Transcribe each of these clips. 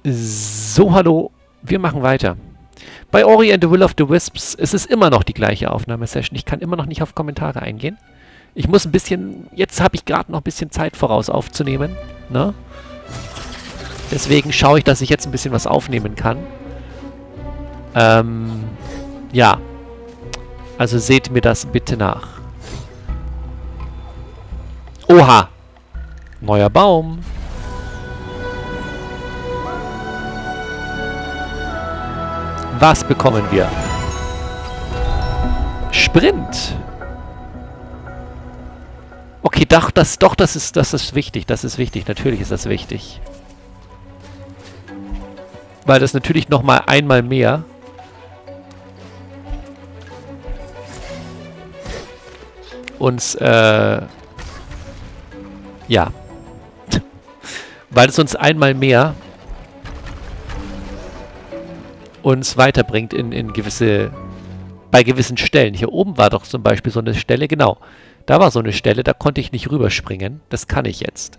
So, hallo, wir machen weiter. Bei Ori and the Will of the Wisps ist es immer noch die gleiche Aufnahmesession. Ich kann immer noch nicht auf Kommentare eingehen. Ich muss ein bisschen, jetzt habe ich gerade noch ein bisschen Zeit voraus aufzunehmen. Ne? Deswegen schaue ich, dass ich jetzt ein bisschen was aufnehmen kann. Ja. Also seht mir das bitte nach. Oha! Neuer Baum. Was bekommen wir? Sprint. Okay, das ist wichtig. Das ist wichtig. Natürlich ist das wichtig. Weil das natürlich nochmal einmal mehr uns, ja. Weil es uns einmal mehr uns weiterbringt in gewisse, bei gewissen Stellen. Hier oben war doch zum Beispiel so eine Stelle, genau. Da war so eine Stelle, da konnte ich nicht rüberspringen. Das kann ich jetzt.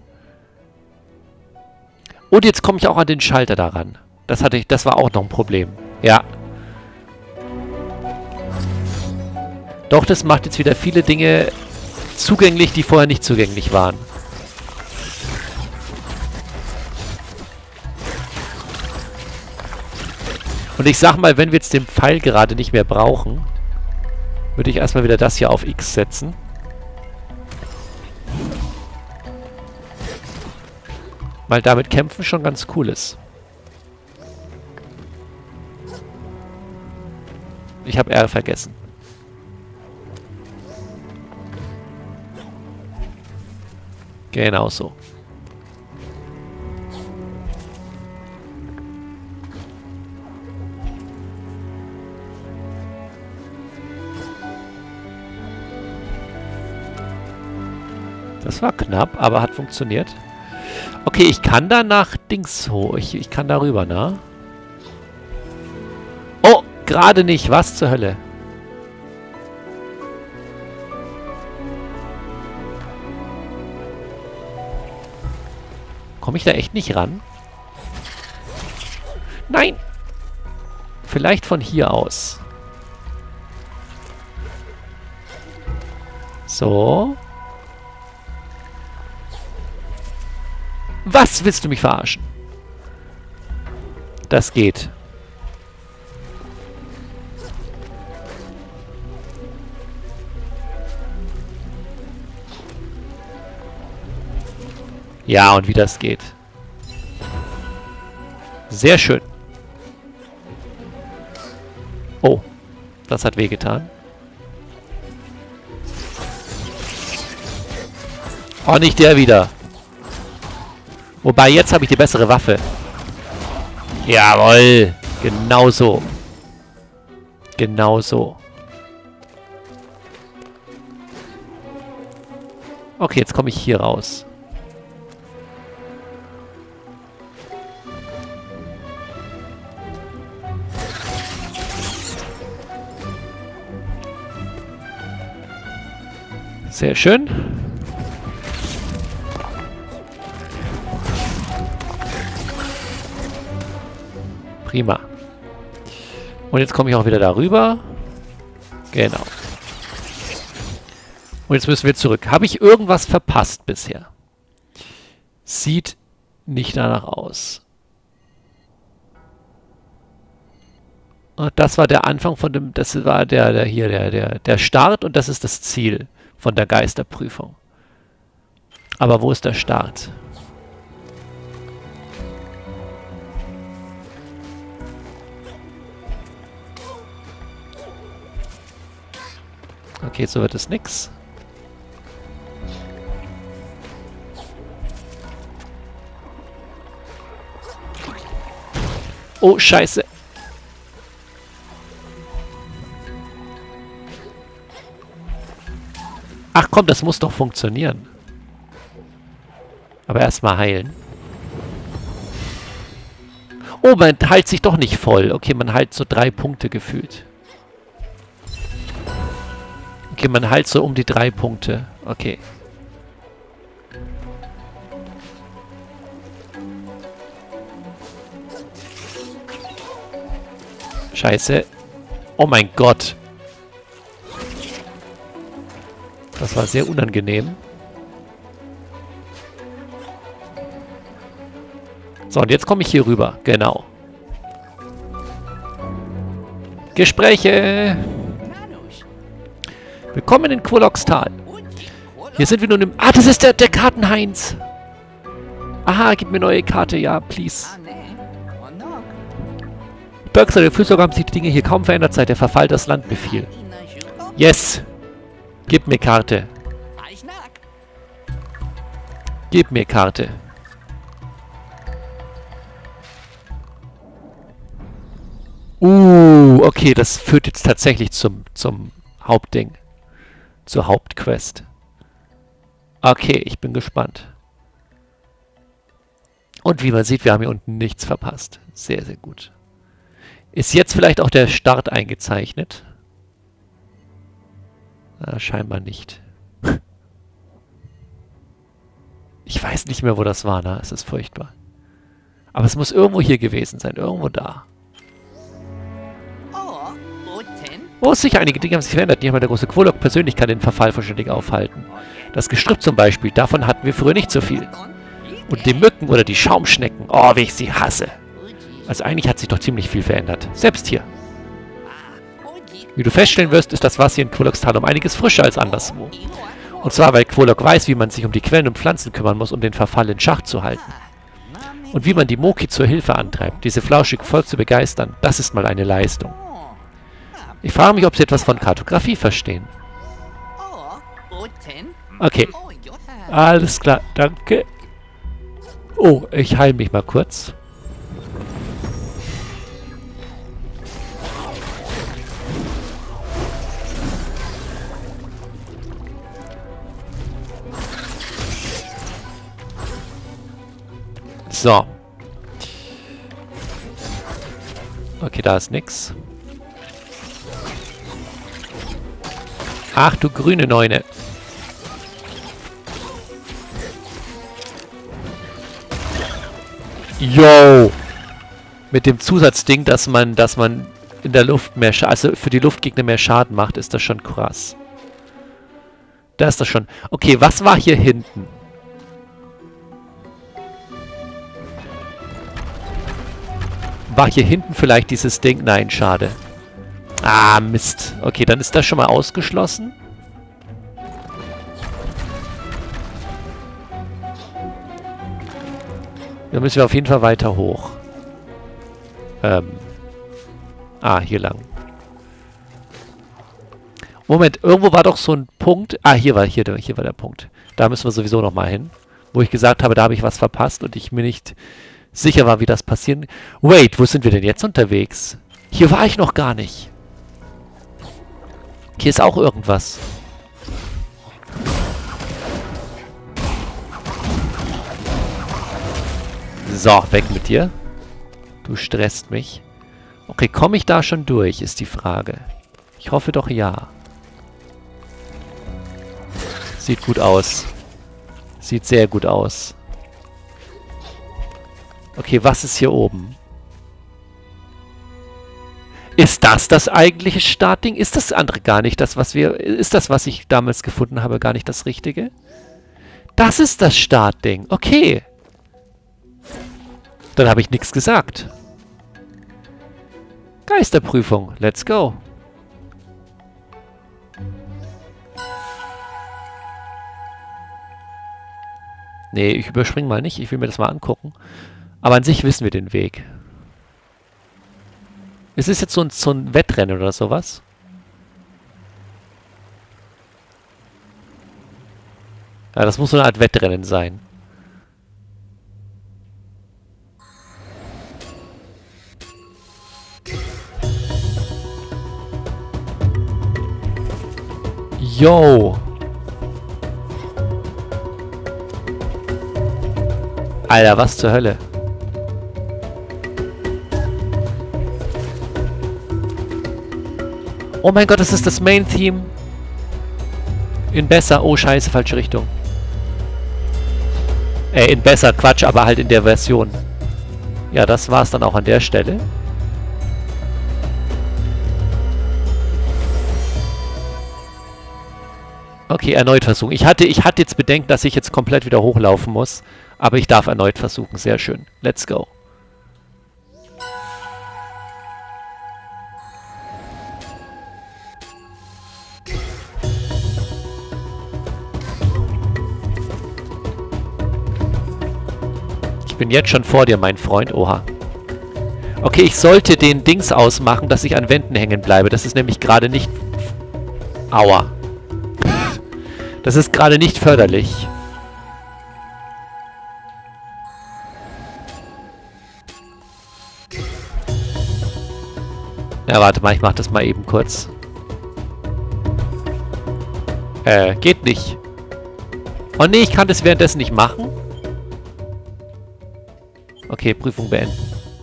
Und jetzt komme ich auch an den Schalter daran. Das war auch noch ein Problem. Ja. Doch, das macht jetzt wieder viele Dinge zugänglich, die vorher nicht zugänglich waren. Und ich sag mal, wenn wir jetzt den Pfeil gerade nicht mehr brauchen, würde ich erstmal wieder das hier auf X setzen. Weil damit kämpfen schon ganz cool ist. Ich habe R vergessen. Genau so. Das war knapp, aber hat funktioniert. Okay, ich kann da nach Dings hoch. Ich kann da rüber, ne? Oh, gerade nicht. Was zur Hölle? Komme ich da echt nicht ran? Nein! Vielleicht von hier aus. So. Was willst du mich verarschen? Das geht. Ja, und wie das geht. Sehr schön. Oh, das hat wehgetan. Oh, nicht der wieder. Wobei, jetzt habe ich die bessere Waffe. Jawohl. Genau so. Genau so. Okay, jetzt komme ich hier raus. Sehr schön. Prima. Und jetzt komme ich auch wieder darüber. Genau. Und jetzt müssen wir zurück. Habe ich irgendwas verpasst bisher? Sieht nicht danach aus. Und das war der Anfang von dem, das war der Start und das ist das Ziel von der Geisterprüfung. Aber wo ist der Start? Okay, so wird es nix. Oh, Scheiße. Ach komm, das muss doch funktionieren. Aber erstmal heilen. Oh, man heilt sich doch nicht voll. Okay, man heilt so 3 Punkte gefühlt. Okay, man heilt so um die 3 Punkte. Okay. Scheiße. Oh mein Gott. Das war sehr unangenehm. So, und jetzt komme ich hier rüber. Genau. Gespräche. Willkommen in Quoloxtal. Hier sind wir nun im... Ah, das ist der Kartenheinz. Aha, gib mir neue Karte. Ja, please. Bergser, der Fürsorge haben sich die Dinge hier kaum verändert, seit der Verfall das Land befiel. Yes. Gib mir Karte. Gib mir Karte. Okay, das führt jetzt tatsächlich zum Hauptding. Zur Hauptquest. Okay, ich bin gespannt. Und wie man sieht, wir haben hier unten nichts verpasst. Sehr, sehr gut. Ist jetzt vielleicht auch der Start eingezeichnet? Scheinbar nicht. Ich weiß nicht mehr, wo das war, ne? Es ist furchtbar. Aber es muss irgendwo hier gewesen sein. Irgendwo da. Oh, sicher, einige Dinge haben sich verändert. Nicht einmal der große Quolok persönlich kann den Verfall vollständig aufhalten. Das Gestrüpp zum Beispiel, davon hatten wir früher nicht so viel. Und die Mücken oder die Schaumschnecken, oh, wie ich sie hasse. Also eigentlich hat sich doch ziemlich viel verändert. Selbst hier. Wie du feststellen wirst, ist das Wasser hier in Quoloxtal um einiges frischer als anderswo. Und zwar, weil Quolok weiß, wie man sich um die Quellen und Pflanzen kümmern muss, um den Verfall in Schach zu halten. Und wie man die Moki zur Hilfe antreibt, diese flauschige Volk zu begeistern, das ist mal eine Leistung. Ich frage mich, ob Sie etwas von Kartografie verstehen. Okay. Alles klar, danke. Oh, ich heile mich mal kurz. So. Okay, da ist nix. Ach du grüne Neune. Yo! Mit dem Zusatzding, dass man in der Luft mehr Schaden, also für die Luftgegner mehr Schaden macht, ist das schon krass. Da ist das schon. Okay, was war hier hinten? War hier hinten vielleicht dieses Ding? Nein, schade. Ah, Mist. Okay, dann ist das schon mal ausgeschlossen. Dann müssen wir auf jeden Fall weiter hoch. Hier lang. Moment, irgendwo war doch so ein Punkt. Ah, hier war der Punkt. Da müssen wir sowieso nochmal hin. Wo ich gesagt habe, da habe ich was verpasst und ich mir nicht sicher war, wie das passieren. Wait, wo sind wir denn jetzt unterwegs? Hier war ich noch gar nicht. Hier ist auch irgendwas. So, weg mit dir. Du stresst mich. Okay, komme ich da schon durch, ist die Frage. Ich hoffe doch ja. Sieht gut aus. Sieht sehr gut aus. Okay, was ist hier oben? Ist das das eigentliche Startding? Ist das andere gar nicht das, was wir... Ist das, was ich damals gefunden habe, gar nicht das Richtige? Das ist das Startding. Okay. Dann habe ich nichts gesagt. Geisterprüfung. Let's go. Nee, ich überspringe mal nicht. Ich will mir das mal angucken. Aber an sich wissen wir den Weg. Ist es jetzt so ein Wettrennen oder sowas? Ja, das muss so eine Art Wettrennen sein. Yo! Alter, was zur Hölle? Oh mein Gott, das ist das Main-Theme. In besser. Oh, scheiße, falsche Richtung. In besser, Quatsch, aber halt in der Version. Ja, das war's dann auch an der Stelle. Okay, erneut versuchen. Ich hatte jetzt Bedenken, dass ich jetzt komplett wieder hochlaufen muss. Aber ich darf erneut versuchen. Sehr schön. Let's go. Ich bin jetzt schon vor dir, mein Freund. Oha. Okay, ich sollte den Dings ausmachen, dass ich an Wänden hängen bleibe. Das ist nämlich gerade nicht... Aua. Das ist gerade nicht förderlich. Ja, warte mal, ich mach das mal eben kurz. Geht nicht. Oh nee, ich kann das währenddessen nicht machen. Okay, Prüfung beenden.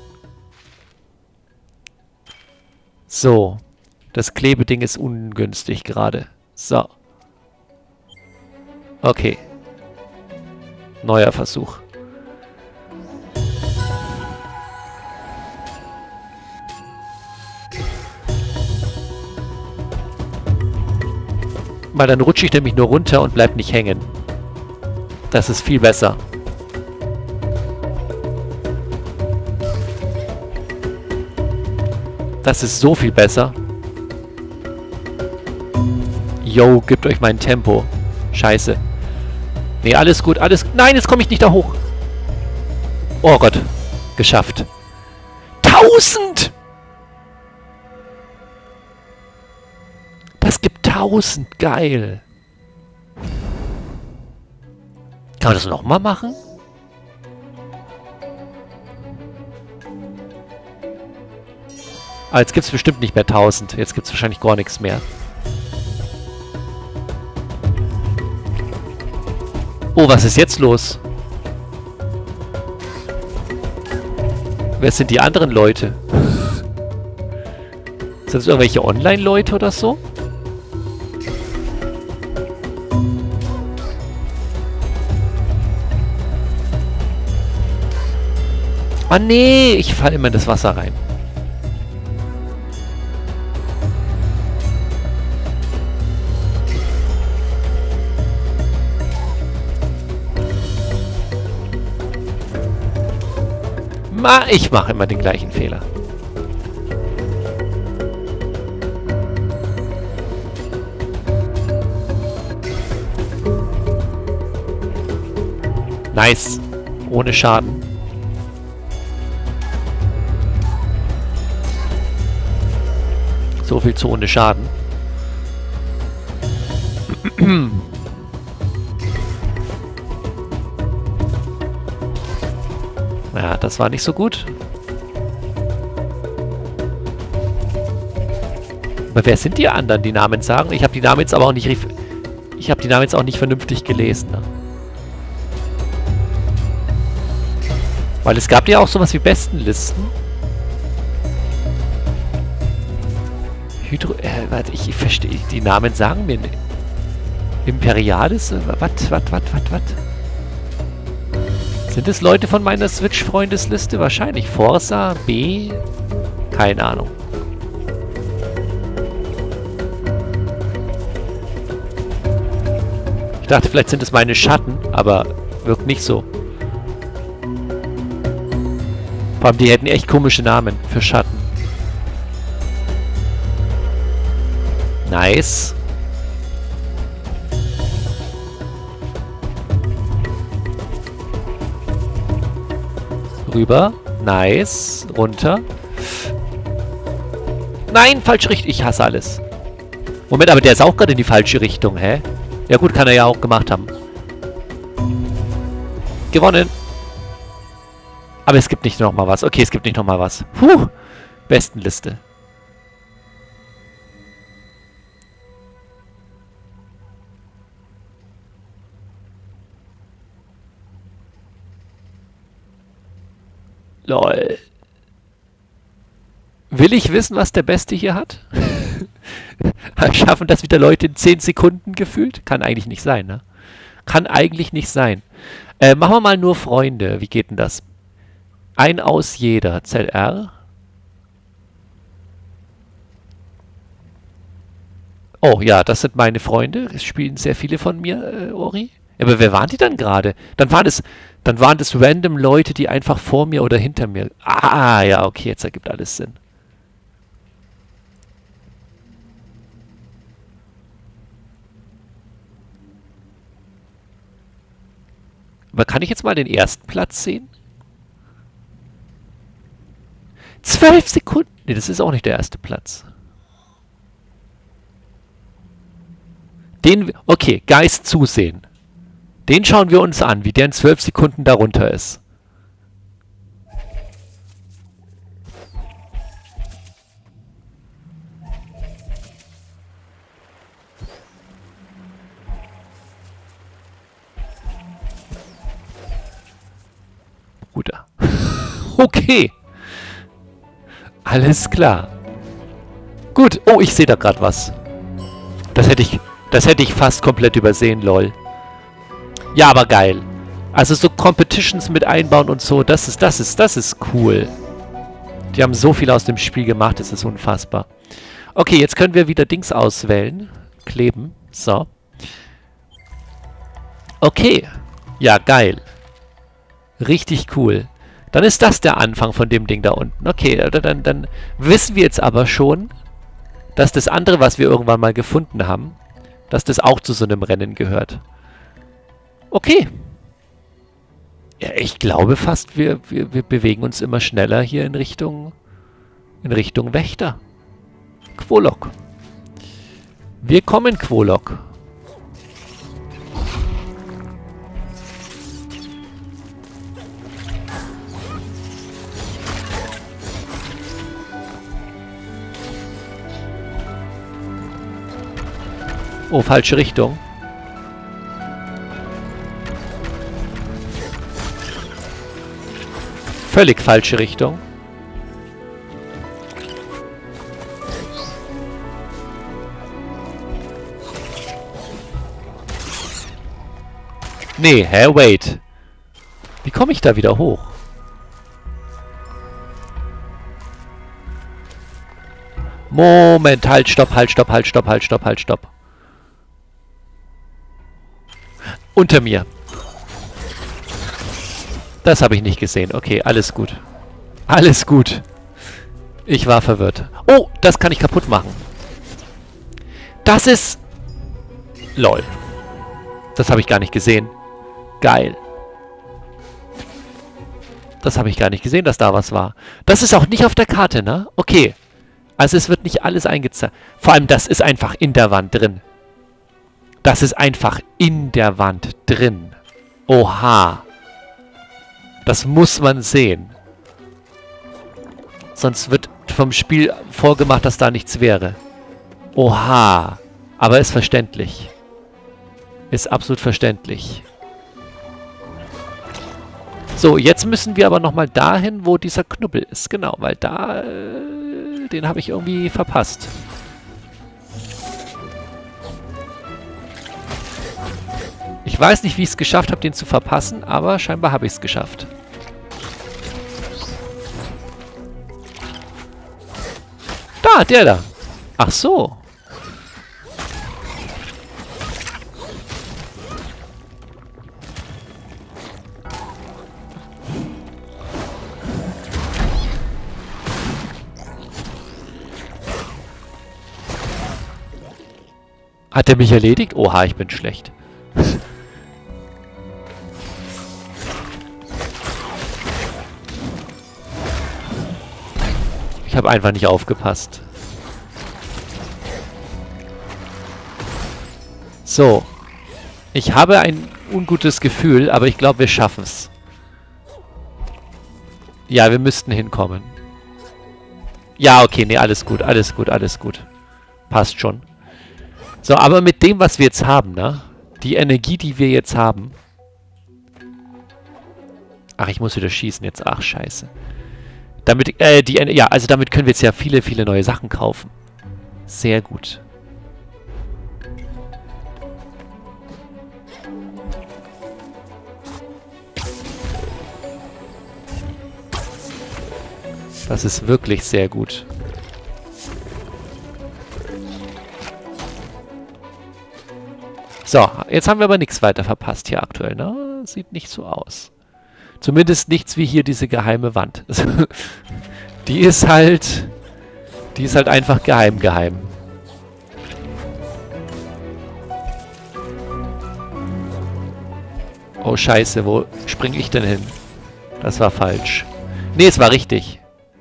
So. Das Klebeding ist ungünstig gerade. So. Okay. Neuer Versuch. Weil dann rutsche ich nämlich nur runter und bleib nicht hängen. Das ist viel besser. Das ist so viel besser. Yo, gebt euch mein Tempo. Scheiße. Nee, alles gut, alles... Nein, jetzt komme ich nicht da hoch. Oh Gott. Geschafft. 1000! Das gibt 1000. Geil. Kann man das nochmal machen? Ah, jetzt gibt es bestimmt nicht mehr 1000. Jetzt gibt es wahrscheinlich gar nichts mehr. Oh, was ist jetzt los? Wer sind die anderen Leute? Sind das irgendwelche Online-Leute oder so? Ah nee, ich falle immer in das Wasser rein. Ich mache immer den gleichen Fehler. Nice. Ohne Schaden. So viel zu ohne Schaden. Ja, das war nicht so gut. Aber wer sind die anderen, die Namen sagen? Ich habe die Namen jetzt aber auch nicht... Ich habe die Namen jetzt auch nicht vernünftig gelesen. Ne? Weil es gab ja auch sowas wie Bestenlisten. Warte, ich verstehe... Die Namen sagen mir nicht. Imperialis? Was? Sind es Leute von meiner Switch-Freundesliste? Wahrscheinlich. Forza, B? Keine Ahnung. Ich dachte, vielleicht sind es meine Schatten, aber wirkt nicht so. Vor allem, die hätten echt komische Namen für Schatten. Nice. Rüber. Nice. Runter. Nein, falsche Richtung. Ich hasse alles. Moment, aber der ist auch gerade in die falsche Richtung, hä? Ja gut, kann er ja auch gemacht haben. Gewonnen. Aber es gibt nicht nochmal was. Okay, es gibt nicht nochmal was. Puh. Bestenliste. Lol. Will ich wissen, was der Beste hier hat? Schaffen das wieder Leute in 10 Sekunden gefühlt? Kann eigentlich nicht sein, ne? Kann eigentlich nicht sein. Machen wir mal nur Freunde. Wie geht denn das? Ein aus jeder. ZR. Oh ja, das sind meine Freunde. Es spielen sehr viele von mir, Ori. Aber wer waren die dann gerade? Dann waren das random Leute, die einfach vor mir oder hinter mir. Ah, ja, okay, jetzt ergibt alles Sinn. Aber kann ich jetzt mal den ersten Platz sehen? 12 Sekunden. Nee, das ist auch nicht der erste Platz. Okay, Geist zusehen. Den schauen wir uns an, wie der in 12 Sekunden darunter ist. Bruder. Okay. Alles klar. Gut. Oh, ich sehe da gerade was. Das hätte ich fast komplett übersehen, lol. Ja, aber geil. Also so Competitions mit einbauen und so, das ist cool. Die haben so viel aus dem Spiel gemacht, das ist unfassbar. Okay, jetzt können wir wieder Dings auswählen. Kleben. So. Okay. Ja, geil. Richtig cool. Dann ist das der Anfang von dem Ding da unten. Okay, dann wissen wir jetzt aber schon, dass das andere, was wir irgendwann mal gefunden haben, dass das auch zu so einem Rennen gehört. Okay. Ja, ich glaube fast, wir bewegen uns immer schneller hier in Richtung Wächter. Quolok. Wir kommen, Quolok. Oh, falsche Richtung. Völlig falsche Richtung. Nee, hä, wait. Wie komme ich da wieder hoch? Moment, halt, stopp, halt, stopp, halt, stopp, halt, stopp, halt, stopp. Unter mir. Das habe ich nicht gesehen. Okay, alles gut. Alles gut. Ich war verwirrt. Oh, das kann ich kaputt machen. Das ist... LOL. Das habe ich gar nicht gesehen. Geil. Das habe ich gar nicht gesehen, dass da was war. Das ist auch nicht auf der Karte, ne? Okay. Also es wird nicht alles eingezeigt. Vor allem, das ist einfach in der Wand drin. Das ist einfach in der Wand drin. Oha. Das muss man sehen. Sonst wird vom Spiel vorgemacht, dass da nichts wäre. Oha. Aber ist verständlich. Ist absolut verständlich. So, jetzt müssen wir aber nochmal dahin, wo dieser Knubbel ist. Genau, weil da... den habe ich irgendwie verpasst. Ich weiß nicht, wie ich es geschafft habe, den zu verpassen, aber scheinbar habe ich es geschafft. Da, der da. Ach so. Hat er mich erledigt? Oha, ich bin schlecht. Ich habe einfach nicht aufgepasst. So. Ich habe ein ungutes Gefühl, aber ich glaube, wir schaffen es. Ja, wir müssten hinkommen. Ja, okay, nee, alles gut, alles gut, alles gut. Passt schon. So, aber mit dem, was wir jetzt haben, ne? Die Energie, die wir jetzt haben. Ach, ich muss wieder schießen jetzt. Ach, scheiße. Damit, ja, also damit können wir jetzt ja viele, viele neue Sachen kaufen. Sehr gut. Das ist wirklich sehr gut. So, jetzt haben wir aber nichts weiter verpasst hier aktuell, ne? Sieht nicht so aus. Zumindest nichts wie hier diese geheime Wand. Die ist halt einfach geheim. Oh Scheiße, wo springe ich denn hin? Das war falsch. Nee, es war richtig.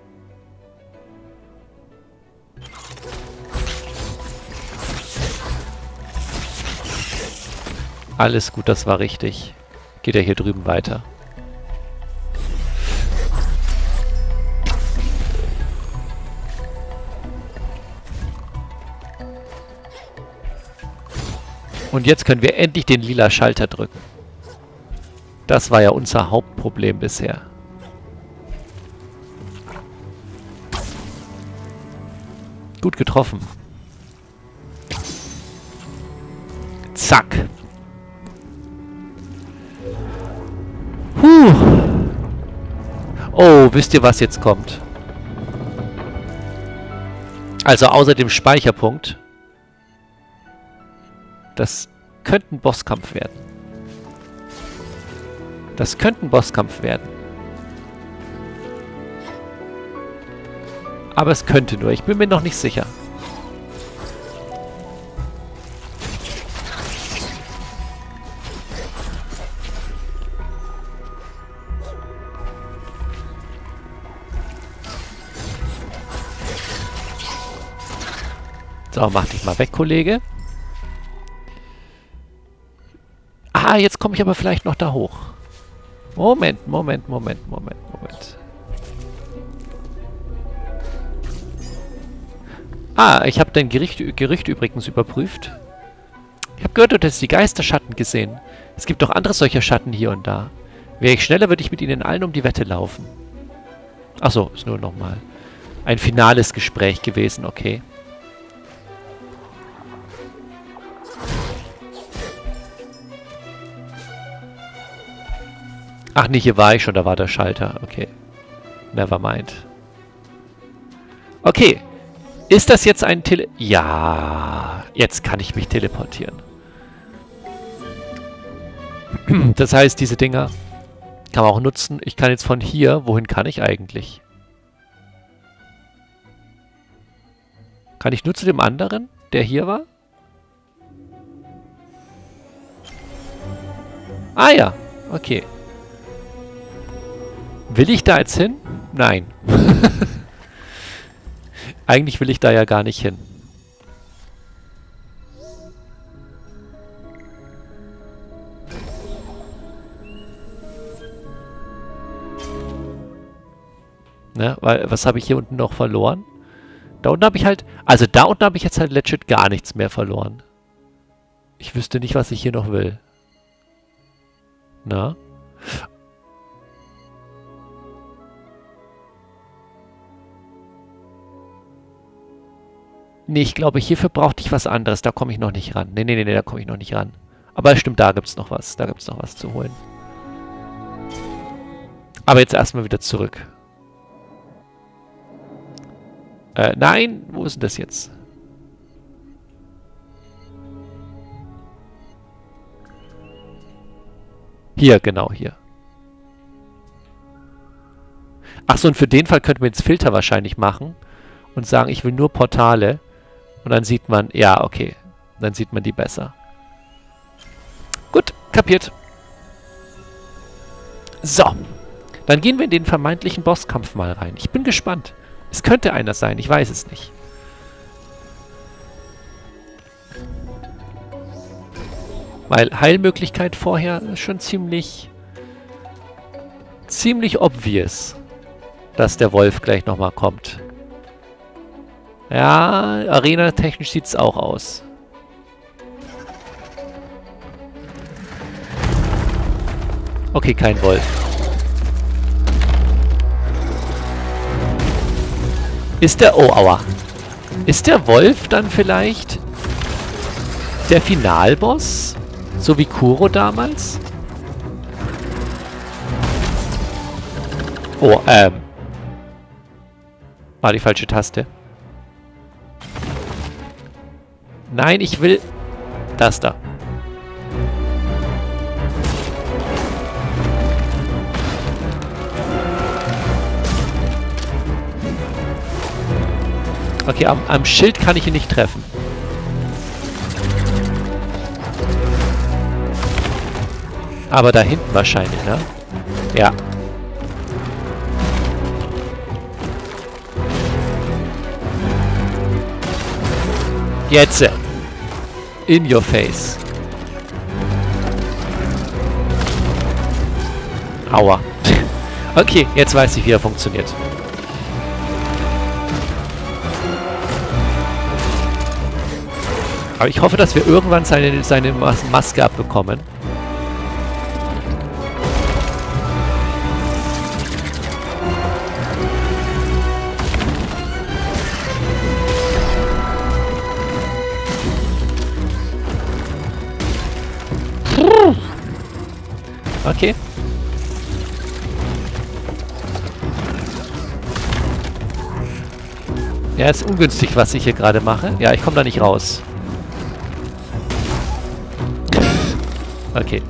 Alles gut, das war richtig. Geht ja hier drüben weiter. Und jetzt können wir endlich den lila Schalter drücken. Das war ja unser Hauptproblem bisher. Gut getroffen. Zack. Puh. Oh, wisst ihr, was jetzt kommt? Also außer dem Speicherpunkt. Das könnte ein Bosskampf werden. Das könnte ein Bosskampf werden. Aber es könnte nur. Ich bin mir noch nicht sicher. So, mach dich mal weg, Kollege. Ah, jetzt komme ich aber vielleicht noch da hoch. Moment. Ah, ich habe dein Gerücht übrigens überprüft. Ich habe gehört, du hättest die Geisterschatten gesehen. Es gibt doch andere solcher Schatten hier und da. Wäre ich schneller, würde ich mit ihnen allen um die Wette laufen. Achso, ist nur nochmal ein finales Gespräch gewesen, okay. Ach nee, hier war ich schon, da war der Schalter. Okay. Nevermind. Okay. Ist das jetzt ein Ja, jetzt kann ich mich teleportieren. Das heißt, diese Dinger kann man auch nutzen. Ich kann jetzt von hier, wohin kann ich eigentlich? Kann ich nur zu dem anderen, der hier war? Ah ja, okay. Will ich da jetzt hin? Nein. Eigentlich will ich da ja gar nicht hin. Ne, weil, was habe ich hier unten noch verloren? Da unten habe ich halt... Also da unten habe ich jetzt halt legit gar nichts mehr verloren. Ich wüsste nicht, was ich hier noch will. Na? Nee, ich glaube, hierfür brauchte ich was anderes. Da komme ich noch nicht ran. Nee, da komme ich noch nicht ran. Aber stimmt, da gibt es noch was. Da gibt es noch was zu holen. Aber jetzt erstmal wieder zurück. Nein, wo ist denn das jetzt? Hier, genau, hier. Achso, und für den Fall könnten wir jetzt Filter wahrscheinlich machen und sagen, ich will nur Portale. Und dann sieht man, ja, okay. Dann sieht man die besser. Gut, kapiert. So. Dann gehen wir in den vermeintlichen Bosskampf mal rein. Ich bin gespannt. Es könnte einer sein, ich weiß es nicht. Weil Heilmöglichkeit vorher ist schon ziemlich obvious, dass der Wolf gleich nochmal kommt. Ja, arena-technisch sieht es auch aus. Okay, kein Wolf. Ist der... Oh, aua. Ist der Wolf dann vielleicht der Finalboss? So wie Kuro damals? Oh, war die falsche Taste. Nein, ich will... Das da. Okay, am Schild kann ich ihn nicht treffen. Aber da hinten wahrscheinlich, ne? Ja. Jetzt. In your face. Aua. Okay, jetzt weiß ich, wie er funktioniert. Aber ich hoffe, dass wir irgendwann seine Maske abbekommen. Okay. Ja, ist ungünstig, was ich hier gerade mache. Ja, ich komme da nicht raus. Okay.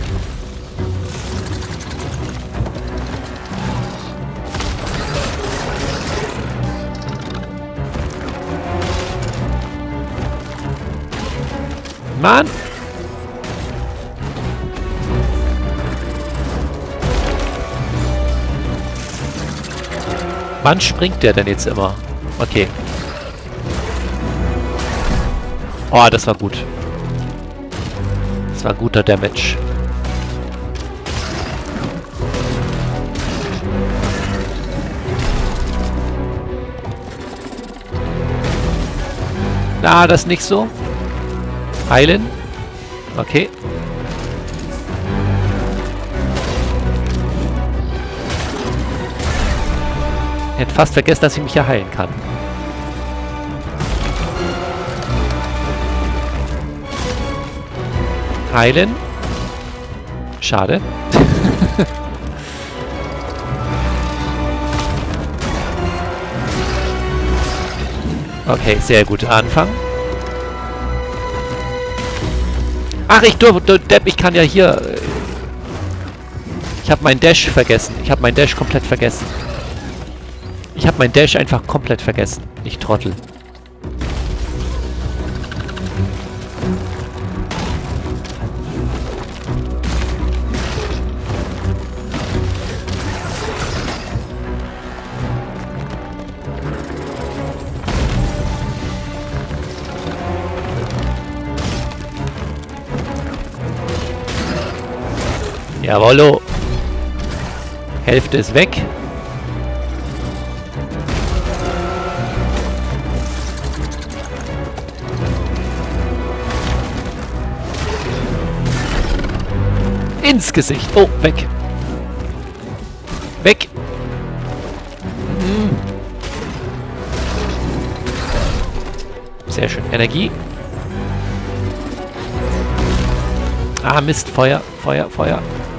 Mann! Wann springt der denn jetzt immer? Okay. Oh, das war gut. Das war guter Damage. Na, das nicht so. Heilen. Okay. Ich hätte fast vergessen, dass ich mich hier heilen kann. Heilen. Schade. Okay, sehr gut. Anfang. Ach, du Depp, ich kann ja hier... Ich habe meinen Dash vergessen. Ich habe meinen Dash komplett vergessen. Ich habe meinen Dash einfach komplett vergessen. Ich Trottel. Jawollo. Hälfte ist weg. Ins Gesicht. Oh, weg. Weg. Sehr schön. Energie. Ah, Mist. Feuer, Feuer, Feuer.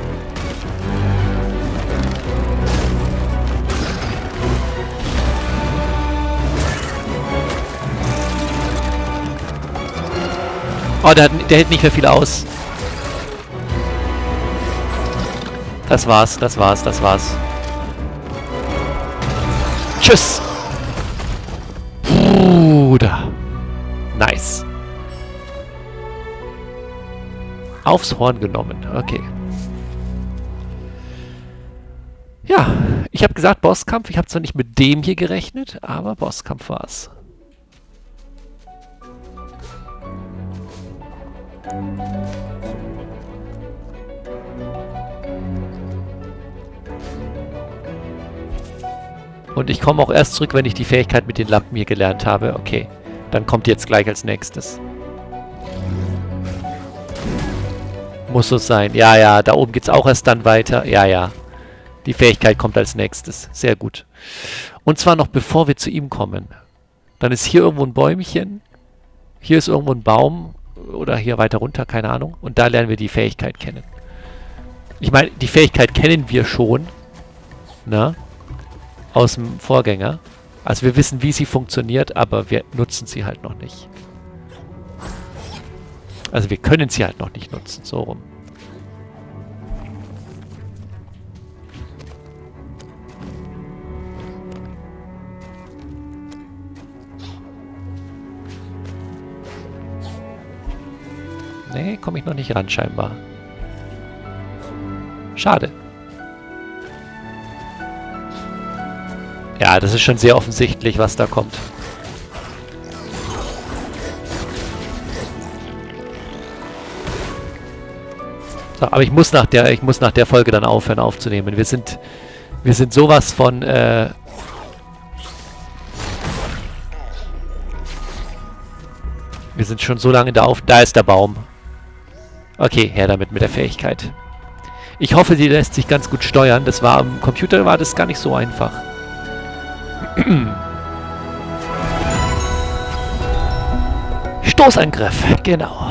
Oh, der hält nicht mehr viel aus. Das war's, das war's, das war's. Tschüss! Bruder. Nice. Aufs Horn genommen. Okay. Ja, ich habe gesagt Bosskampf. Ich habe zwar nicht mit dem hier gerechnet, aber Bosskampf war's. Und ich komme auch erst zurück, wenn ich die Fähigkeit mit den Lampen hier gelernt habe. Okay, dann kommt jetzt gleich als nächstes. Muss so sein. Ja, ja, da oben geht's auch erst dann weiter. Ja, ja. Die Fähigkeit kommt als nächstes. Sehr gut. Und zwar noch bevor wir zu ihm kommen. Dann ist hier irgendwo ein Bäumchen. Hier ist irgendwo ein Baum. Oder hier weiter runter, keine Ahnung. Und da lernen wir die Fähigkeit kennen. Ich meine, die Fähigkeit kennen wir schon. Na? Aus dem Vorgänger. Also wir wissen, wie sie funktioniert, aber wir nutzen sie halt noch nicht. Also wir können sie halt noch nicht nutzen, so rum. Nee, komme ich noch nicht ran, scheinbar. Schade. Ja, das ist schon sehr offensichtlich, was da kommt. So, aber ich muss nach der Folge dann aufhören aufzunehmen. Wir sind sowas von wir sind schon so lange in der Da ist der Baum. Okay, her damit mit der Fähigkeit. Ich hoffe, die lässt sich ganz gut steuern. Das war am Computer war das gar nicht so einfach. Stoßangriff, genau.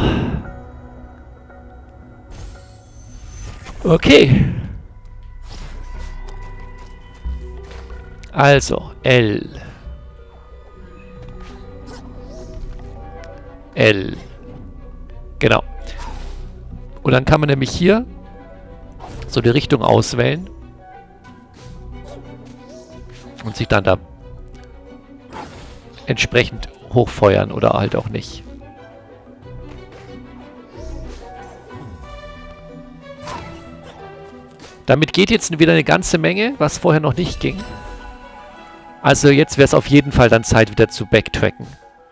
Okay. Also, L. L. Genau. Und dann kann man nämlich hier so die Richtung auswählen. Und sich dann da entsprechend hochfeuern oder halt auch nicht. Damit geht jetzt wieder eine ganze Menge, was vorher noch nicht ging. Also jetzt wäre es auf jeden Fall dann Zeit wieder zu backtracken.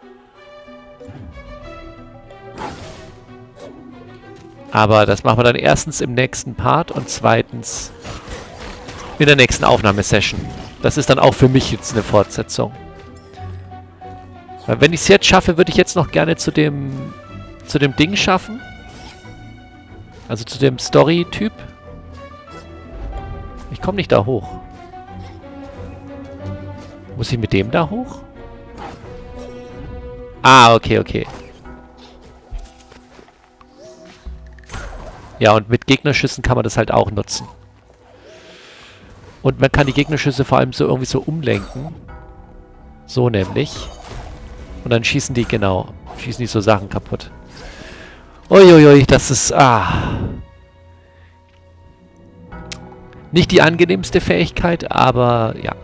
Aber das machen wir dann erstens im nächsten Part und zweitens in der nächsten Aufnahmesession. Das ist dann auch für mich jetzt eine Fortsetzung. Weil wenn ich es jetzt schaffe, würde ich jetzt noch gerne zu dem Ding schaffen. Also zu dem Story-Typ. Ich komme nicht da hoch. Muss ich mit dem da hoch? Ah, okay, okay. Ja, und mit Gegnerschüssen kann man das halt auch nutzen. Und man kann die Gegnerschüsse vor allem so irgendwie so umlenken. So nämlich. Und dann schießen die, genau, schießen die so Sachen kaputt. Uiuiui, das ist, nicht die angenehmste Fähigkeit, aber ja.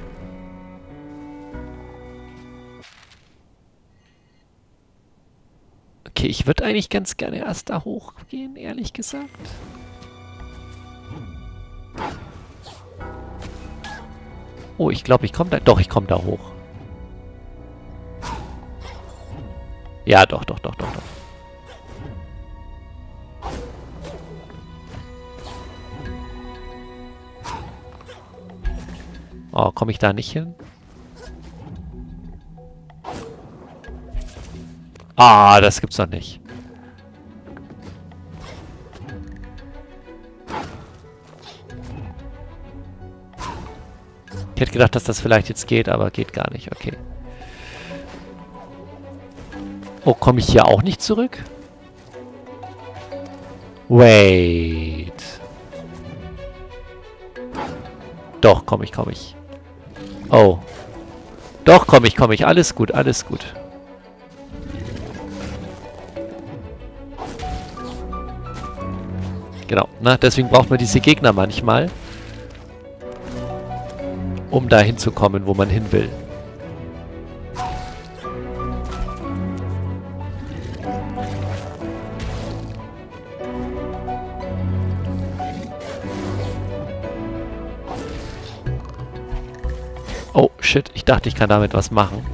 Okay, ich würde eigentlich ganz gerne erst da hochgehen, ehrlich gesagt. Oh, ich glaube, ich komme da... Doch, ich komme da hoch. Ja, doch. Oh, komme ich da nicht hin? Ah, das gibt's doch nicht. Ich hätte gedacht, dass das vielleicht jetzt geht, aber geht gar nicht. Okay. Oh, komme ich hier auch nicht zurück? Wait. Doch, komme ich. Oh. Doch, komme ich. Alles gut. Genau, ne? Deswegen braucht man diese Gegner manchmal, um da hinzukommen, wo man hin will. Oh, shit. Ich dachte, ich kann damit was machen.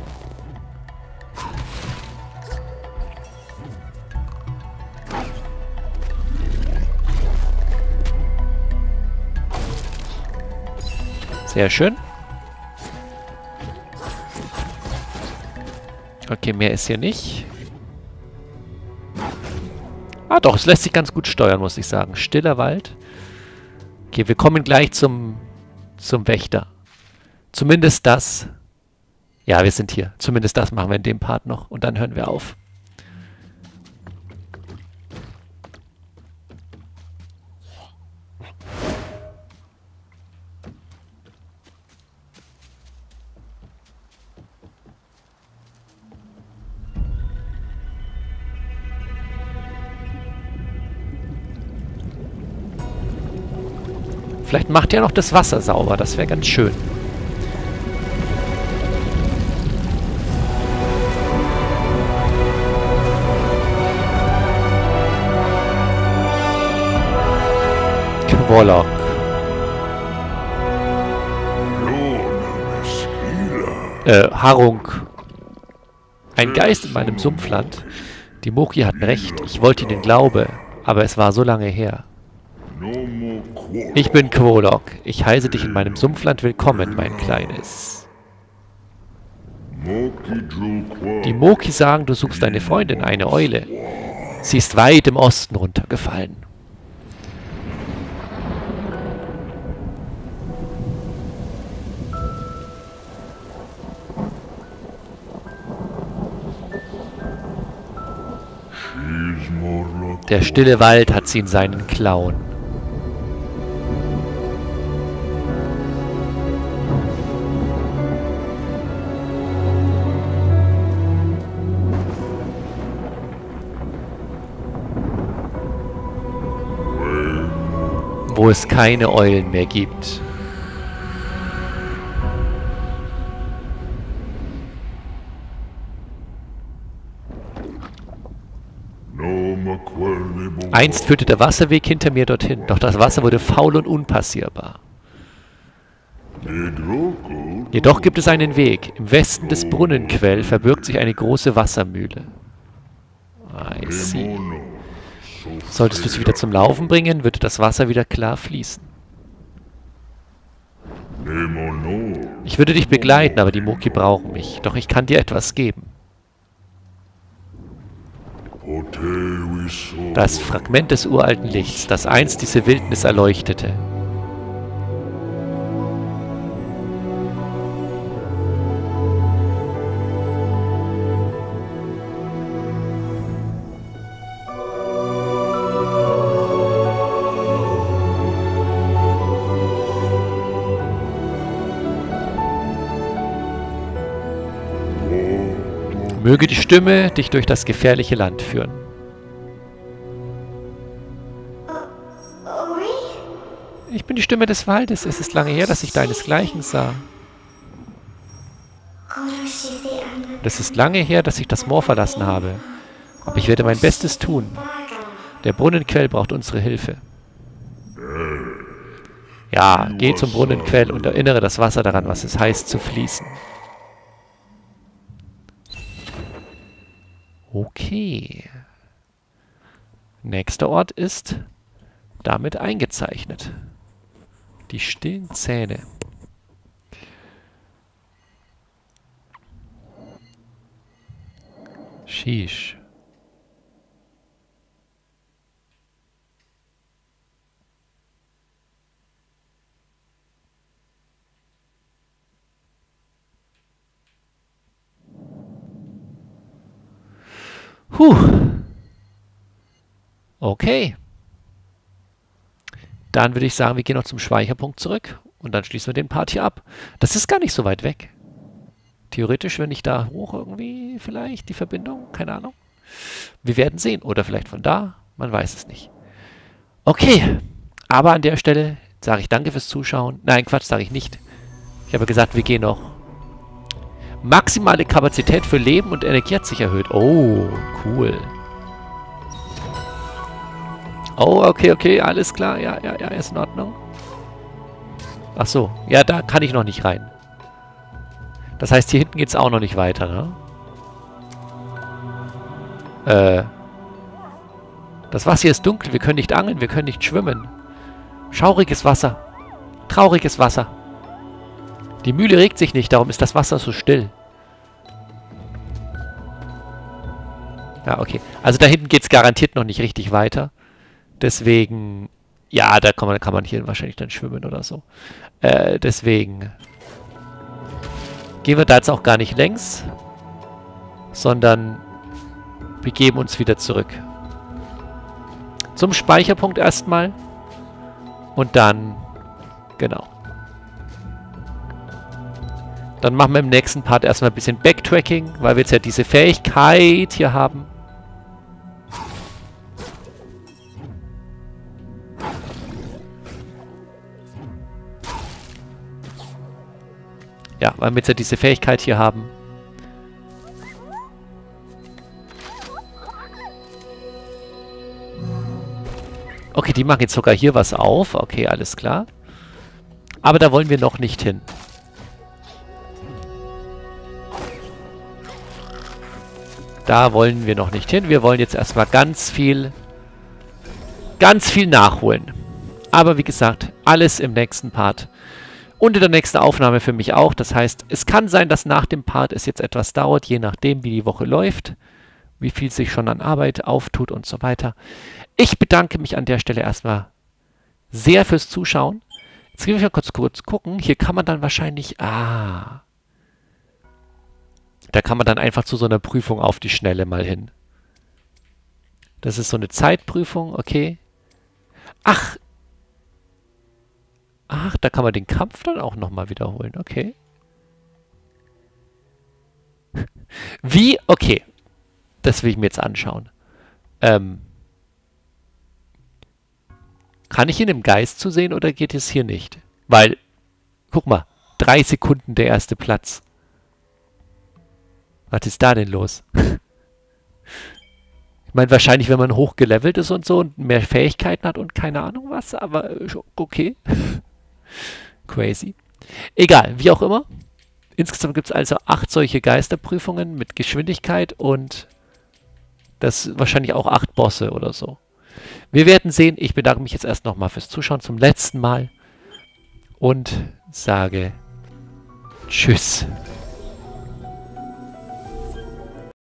Sehr schön. Okay, mehr ist hier nicht. Ah doch, es lässt sich ganz gut steuern, muss ich sagen. Stiller Wald. Okay, wir kommen gleich zum Wächter. Zumindest das. Ja, wir sind hier. Zumindest das machen wir in dem Part noch. Und dann hören wir auf. Vielleicht macht er noch das Wasser sauber. Das wäre ganz schön. Quolok. Harung. Ein Geist in meinem Sumpfland. Die Moki hatten recht. Ich wollte ihnen glauben, aber es war so lange her. Ich bin Quolok. Ich heiße dich in meinem Sumpfland willkommen, mein Kleines. Die Moki sagen, du suchst deine Freundin, eine Eule. Sie ist weit im Osten runtergefallen. Der stille Wald hat sie in seinen Klauen. Wo es keine Eulen mehr gibt. Einst führte der Wasserweg hinter mir dorthin, doch das Wasser wurde faul und unpassierbar. Jedoch gibt es einen Weg. Im Westen des Brunnenquell verbirgt sich eine große Wassermühle. I see. Solltest du sie wieder zum Laufen bringen, würde das Wasser wieder klar fließen. Ich würde dich begleiten, aber die Moki brauchen mich. Doch ich kann dir etwas geben. Das Fragment des uralten Lichts, das einst diese Wildnis erleuchtete. Möge die Stimme dich durch das gefährliche Land führen. Ich bin die Stimme des Waldes. Es ist lange her, dass ich deinesgleichen sah. Und es ist lange her, dass ich das Moor verlassen habe. Aber ich werde mein Bestes tun. Der Brunnenquell braucht unsere Hilfe. Ja, geh zum Brunnenquell und erinnere das Wasser daran, was es heißt, zu fließen. Okay. Nächster Ort ist damit eingezeichnet. Die stillen Zähne. Sheesh. Okay. Dann würde ich sagen, wir gehen noch zum Speicherpunkt zurück und dann schließen wir den Part hier ab. Das ist gar nicht so weit weg. Theoretisch, wenn ich da hoch irgendwie vielleicht die Verbindung, keine Ahnung. Wir werden sehen. Oder vielleicht von da, man weiß es nicht. Okay, aber an der Stelle sage ich danke fürs Zuschauen. Nein, Quatsch, sage ich nicht. Ich habe gesagt, wir gehen noch. Maximale Kapazität für Leben und Energie hat sich erhöht. Oh, cool. Oh, okay, alles klar. Ja, ist in Ordnung. Ach so, ja, da kann ich noch nicht rein. Das heißt, hier hinten geht es auch noch nicht weiter, ne? Das Wasser hier ist dunkel. Wir können nicht angeln, wir können nicht schwimmen. Schauriges Wasser. Trauriges Wasser. Die Mühle regt sich nicht, darum ist das Wasser so still. Ja, okay. Also da hinten geht es garantiert noch nicht richtig weiter. Deswegen, ja, da kann man hier wahrscheinlich dann schwimmen oder so. Deswegen gehen wir da jetzt auch gar nicht längs, sondern begeben uns wieder zurück. Zum Speicherpunkt erstmal. Und dann, genau. Dann machen wir im nächsten Part erstmal ein bisschen Backtracking, weil wir jetzt ja diese Fähigkeit hier haben. Ja, weil wir jetzt ja diese Fähigkeit hier haben. Okay, die machen jetzt sogar hier was auf. Okay, alles klar. Aber da wollen wir noch nicht hin. Da wollen wir noch nicht hin. Wir wollen jetzt erstmal ganz viel nachholen. Aber wie gesagt, alles im nächsten Part. Und in der nächsten Aufnahme für mich auch. Das heißt, es kann sein, dass nach dem Part es jetzt etwas dauert, je nachdem, wie die Woche läuft, wie viel sich schon an Arbeit auftut und so weiter. Ich bedanke mich an der Stelle erstmal sehr fürs Zuschauen. Jetzt gehen wir mal kurz gucken. Hier kann man dann wahrscheinlich... da kann man dann einfach zu so einer Prüfung auf die Schnelle mal hin. Das ist so eine Zeitprüfung, okay. Ach, da kann man den Kampf dann auch nochmal wiederholen, okay. Wie? Okay. Das will ich mir jetzt anschauen. Kann ich ihn im Geist zu sehen oder geht es hier nicht? Weil, guck mal, 3 Sekunden der erste Platz. Was ist da denn los? Ich meine, wahrscheinlich, wenn man hochgelevelt ist und so und mehr Fähigkeiten hat und keine Ahnung was, aber okay. Crazy. Egal, wie auch immer. Insgesamt gibt es also 8 solche Geisterprüfungen mit Geschwindigkeit und das wahrscheinlich auch 8 Bosse oder so. Wir werden sehen. Ich bedanke mich jetzt erst nochmal fürs Zuschauen zum letzten Mal und sage Tschüss.